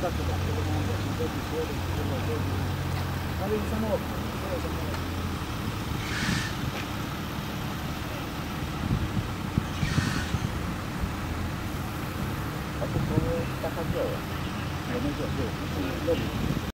tak, to mam właśnie zrobić słowo, ale i samotny, to jest samotny. A to taka dzieła. Ja nie wiem,